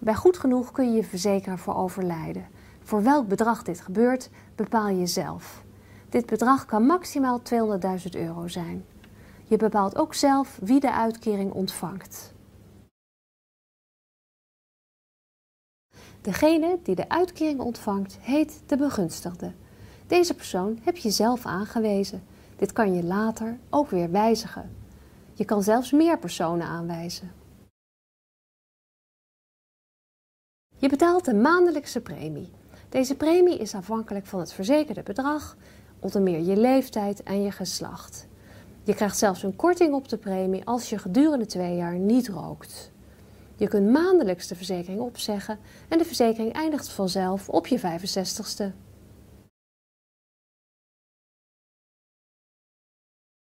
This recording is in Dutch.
Bij goed genoeg kun je je verzekeren voor overlijden. Voor welk bedrag dit gebeurt, bepaal je zelf. Dit bedrag kan maximaal €200.000 zijn. Je bepaalt ook zelf wie de uitkering ontvangt. Degene die de uitkering ontvangt, heet de begunstigde. Deze persoon heb je zelf aangewezen. Dit kan je later ook weer wijzigen. Je kan zelfs meer personen aanwijzen. Je betaalt een maandelijkse premie. Deze premie is afhankelijk van het verzekerde bedrag, onder meer je leeftijd en je geslacht. Je krijgt zelfs een korting op de premie als je gedurende 2 jaar niet rookt. Je kunt maandelijks de verzekering opzeggen en de verzekering eindigt vanzelf op je 65ste.